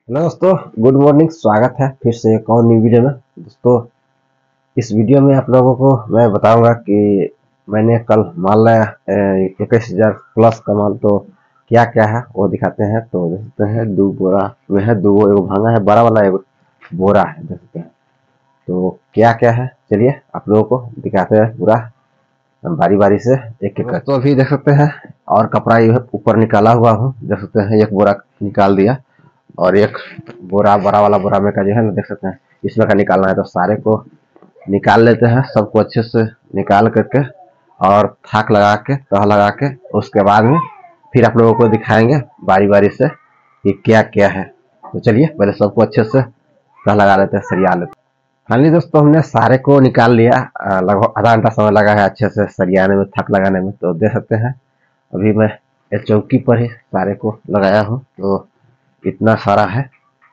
Hello दोस्तों, good morning. स्वागत है फिर से एक और न्यू वीडियो में। दोस्तों, इस वीडियो में आप लोगों को मैं बताऊंगा कि मैंने कल माल लाया 21,000 प्लस का माल। तो क्या क्या है वो दिखाते हैं। तो देख सकते हैं दो बोरा में है, दो एगो भांगा है, बड़ा वाला एगो बोरा है, देख सकते हैं। तो क्या क्या है चलिए आप लोगों को दिखाते हैं पूरा बारी बारी से एक एक। तो अभी देख सकते हैं और कपड़ा ये ऊपर निकाला हुआ हूँ, देख सकते हैं एक बोरा निकाल दिया और एक बोरा बड़ा वाला बोरा में का जो है ना, देख सकते हैं इसमें का निकालना है। तो सारे को निकाल लेते हैं, सबको अच्छे से निकाल करके और थाक लगा के तह लगा के उसके बाद में फिर आप लोगों को दिखाएंगे बारी बारी से कि क्या क्या है। तो चलिए पहले सबको अच्छे से तह लगा लेते हैं, सरिया लेते हैं। फाइनली दोस्तों हमने सारे को निकाल लिया। लगभग आधा घंटा समय लगा है अच्छे से सरियाने में, थक लगाने में। तो देख सकते हैं अभी मैं इस चौकी पर ही सारे को लगाया हूँ। तो इतना सारा है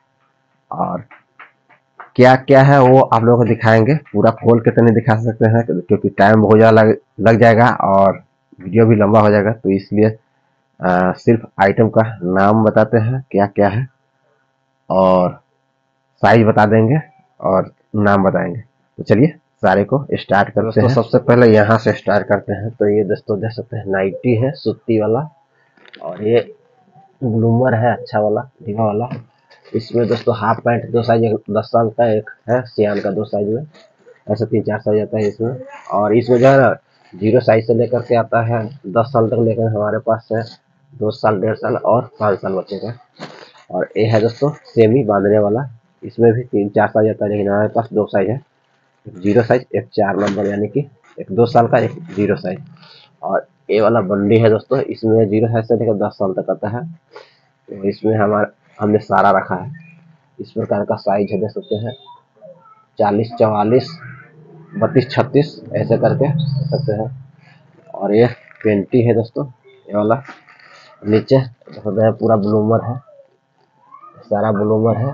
और क्या क्या है वो आप लोगों को दिखाएंगे। पूरा खोल के तो नहीं दिखा सकते हैं क्योंकि टाइम बहुत ज़्यादा लग जाएगा और वीडियो भी लंबा हो जाएगा। तो इसलिए सिर्फ आइटम का नाम बताते हैं क्या क्या है और साइज बता देंगे और नाम बताएंगे। तो चलिए सारे को स्टार्ट करते हैं। सबसे पहले यहाँ से स्टार्ट करते हैं। तो ये दोस्तों देख सकते हैं नाइटी है सूती वाला और ये ग्लूमर है अच्छा वाला ढीला वाला। इसमें दोस्तों हाफ पैंट दो साइज, 10 साल का एक है सियान का, दो साइज में ऐसे 3-4 साइज आता है इसमें। और इसमें जो है ना 0 साइज से लेकर के आता है 10 साल तक, लेकर हमारे पास है 2 साल, 1.5 साल और 5 साल बच्चे का। और ये है दोस्तों सेमी बांधने वाला, इसमें भी 3-4 साइज आता है, लेकिन हमारे पास 2 साइज है, एक 0 साइज एक 4 नंबर, यानी कि एक 2 साल का एक 0 साइज। और ये वाला बंडी है दोस्तों, इसमें 0 साइज से लेकर 10 साल तक आता है। तो इसमें हमने सारा रखा है। इस प्रकार का साइज है, देख सकते हैं 40, 44, 32, 36 ऐसे करके देख सकते हैं। और ये पेंटी है दोस्तों, ये वाला नीचे देख सकते हैं पूरा ब्लूमर है, सारा ब्लूमर है।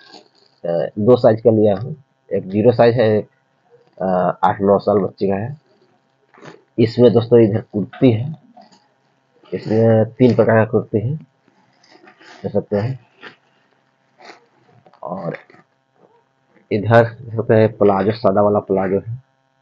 2 साइज का लिया हूँ, एक 0 साइज है, एक 8-9 साल बच्चे का है। इसमें दोस्तों इधर कुर्ती है, इसमें 3 प्रकार का कुर्ती है देख सकते हैं। और इधर देख सकते हैं प्लाजो, सादा वाला प्लाजो है।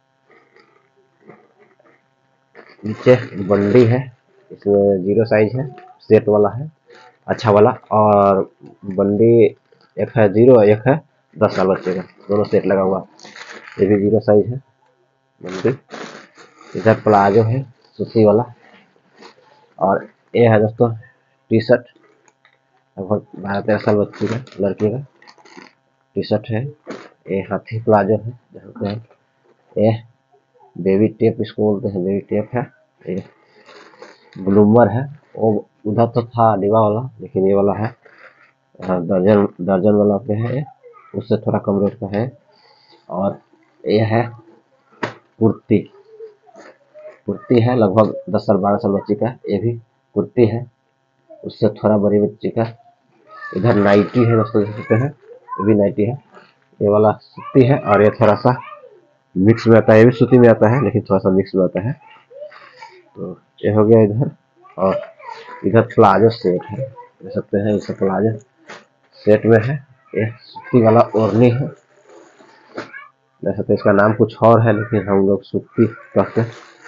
नीचे बंडी है, इसमें 0 साइज है, सेट वाला है अच्छा वाला। और बंडी एक है 0, एक है 10 साल बच्चे का, दोनों सेट लगा हुआ। ये भी 0 साइज है बंडी। इधर प्लाजो है सूती वाला। और ये है दोस्तों टी शर्ट, लगभग 12-13 साल बच्ची का, लड़की का टी शर्ट है। ये हाथी प्लाजो है देखते हैं। ये बेबी टेप इसको बोलते हैं, बेबी टेप है। ये ग्लूमर है, वो उधर तो था डिबा वाला, लेकिन ये वाला है दर्जन दर्जन वाला पे है, उससे थोड़ा कम रेट का है। और ये है कुर्ती, कुर्ती है लगभग 10 साल 12 साल बच्ची का, ये भी कुर्ती है, उससे थोड़ा बड़ी बच्ची का। इधर नाइटी है दोस्तों, देख सकते हैं ये भी नाइटी है। ये वाला सूती है और ये थोड़ा सा मिक्स में आता है, ये भी सूती में आता है लेकिन थोड़ा सा मिक्स में आता है। तो ये हो गया इधर। और इधर प्लाजो सेट है, देख सकते हैं इसे प्लाजो सेट में है। ये सूती वाला ओढ़नी है, वैसे तो इसका नाम कुछ और है लेकिन हम लोग सूती कहते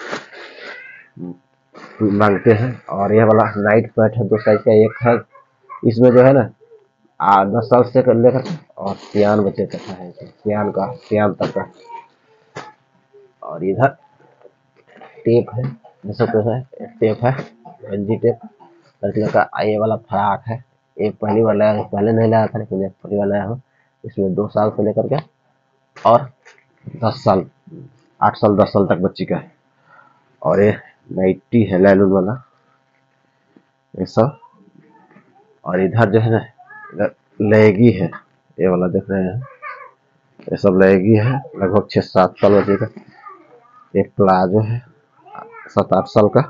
मांगते हैं। और ये वाला नाइट पैंट है, 2 साइज का, एक है इसमें जो है ना 10 साल से लेकर और सियान बच्चे तक का है, सियान तक का। और इधर टेप है, देख सकते हैं टेप है, गंजी टेप लड़कियों का। ये वाला फ्राक है, ये पहली बार लाया, पहले नहीं लाया था लेकिन पहली बार लाया हूँ। इसमें 2 साल से लेकर के और 10 साल, 8 साल 10 साल तक बच्ची का है। और ये नाइटी है लैलून वाला, ये सब। और इधर जो है ना लेगी है, ये वाला देख रहे हैं, ये सब लेगी है, लगभग 6-7 साल बच्चे का। एक प्लाजो है 7-8 साल का,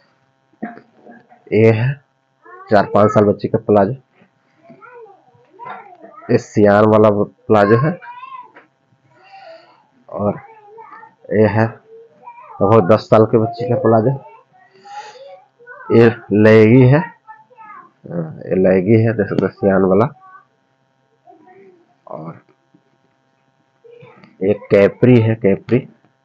ये है 4-5 साल बच्ची का प्लाजो। ये सियान वाला प्लाजो है। और ये है लगभग 10 साल के बच्ची का प्लाजो। ये लेगी है, ये लेगी है देख सकते सियान वाला। एक कैप्री है, कैप्री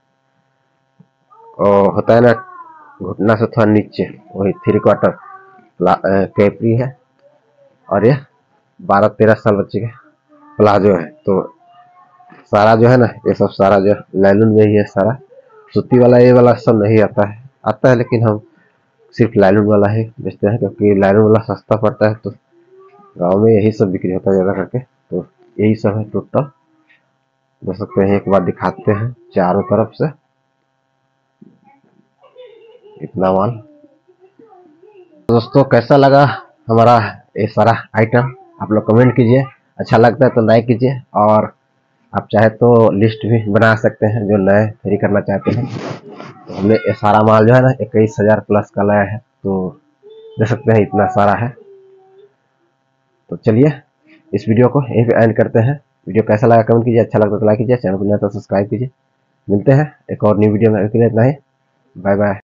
और होता है ना घुटना से थोड़ा नीचे, वही 3/4 कैप्री है। और ये 12-13 साल बच्चे के प्लाजो है। तो सारा जो है ना, ये सब सारा जो लाइलून में ही है सारा। सूती वाला ये वाला सब नहीं आता है, लेकिन हम सिर्फ लाइलून वाला ही बेचते हैं, क्योंकि लाइलून वाला सस्ता पड़ता है। तो गांव में यही सब बिक्री होता है ज़्यादा करके। तो यही सब है टोटल, देख सकते हैं। एक बार दिखाते हैं चारों तरफ से इतना माल। दोस्तों कैसा लगा हमारा ये सारा आइटम, आप लोग कमेंट कीजिए। अच्छा लगता है तो लाइक कीजिए, और आप चाहे तो लिस्ट भी बना सकते हैं जो नए खरीद करना चाहते हैं। तो हमने ये सारा माल जो है ना 21,000 प्लस का लाया है। तो देख सकते हैं इतना सारा है। तो चलिए इस वीडियो को यहीं पे एंड करते हैं। वीडियो कैसा लगा कमेंट कीजिए, अच्छा लगता तो लाइक कीजिए, चैनल को नया तो सब्सक्राइब कीजिए। मिलते हैं एक और न्यू वीडियो में, अभी के लिए इतना ही। Bye bye.